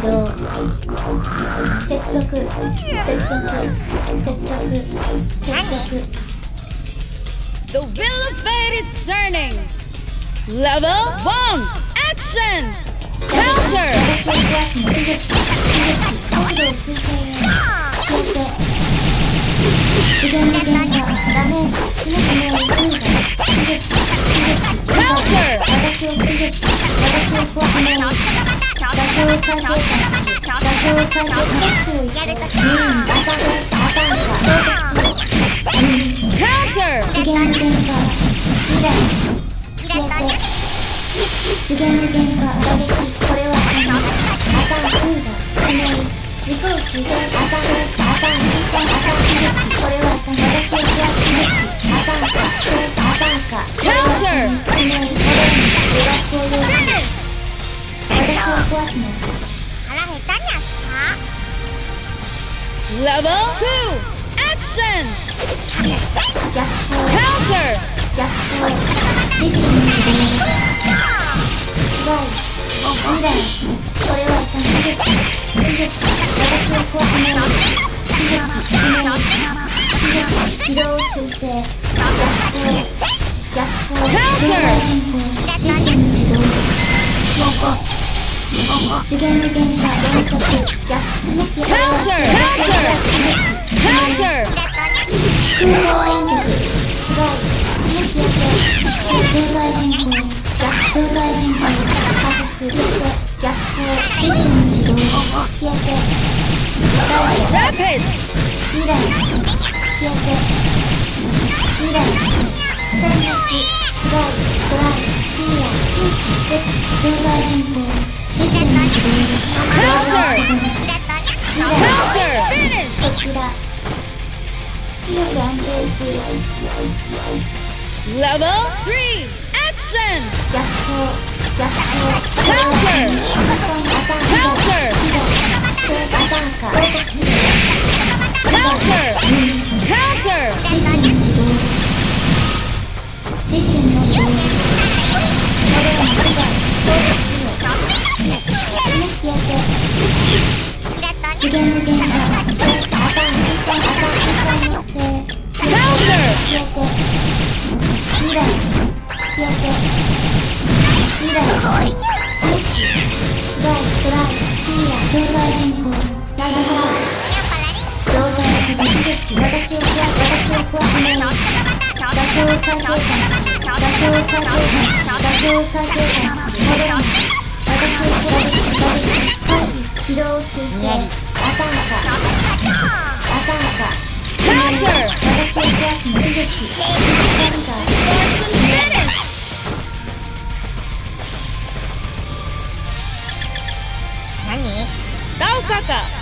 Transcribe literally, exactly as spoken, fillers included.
動接続接続接続接続 The wheel of fate is turning. Level one, action. Counter. 私を壊すの悲劇悲劇速度を水平へ消えて次元の原価ダメージ死ぬ死ね追加悲劇悲劇 Counter. 私を悲劇私を壊すの妥協を再計算する妥協を再計算するやるときうん朝です朝か Counter. 次元の原価未来消えて次元の原価打撃これは朝ツーが致命軸を修正朝です朝一旦朝悲劇これは私を壊す悲劇朝か朝か Counter. 致命これに予約を要する私を壊すの腹減ったにゃっすか Level two, action. 逆法 Counter. 逆法システム始動違う未来これは悲劇悲劇私を壊すの悲劇致命悲劇軌道修正逆法逆法状態変更システム始動次元の原価連続逆示す Counter. Counter. 空港演力違う示す予定状態変更逆状態変更加速消えて逆行システム始動消えて Rapid. 未来消えて未来選抜違うドライクリア空気絶状態変更システム始動状態保全未来 Counter. Finish. こちら出力安定中 Level three, action. 逆行逆行 Counter. 朝 Counter. 朝か Counter. Counter. システム始動システム始動モデルの被害示す消えて次元の原価朝一旦朝一旦のせ Counter. 消えて未来消えて未来示すスライドライクリア状態変更ラグハー状態保全悲劇私を壊す私を壊すの妥協を再計算する妥協を再計算する妥協を再計算する戻らない私を壊す打撃回避軌道修正朝中朝中 Counter. 私を壊すの悲劇何か Finish. 何 Daukaka.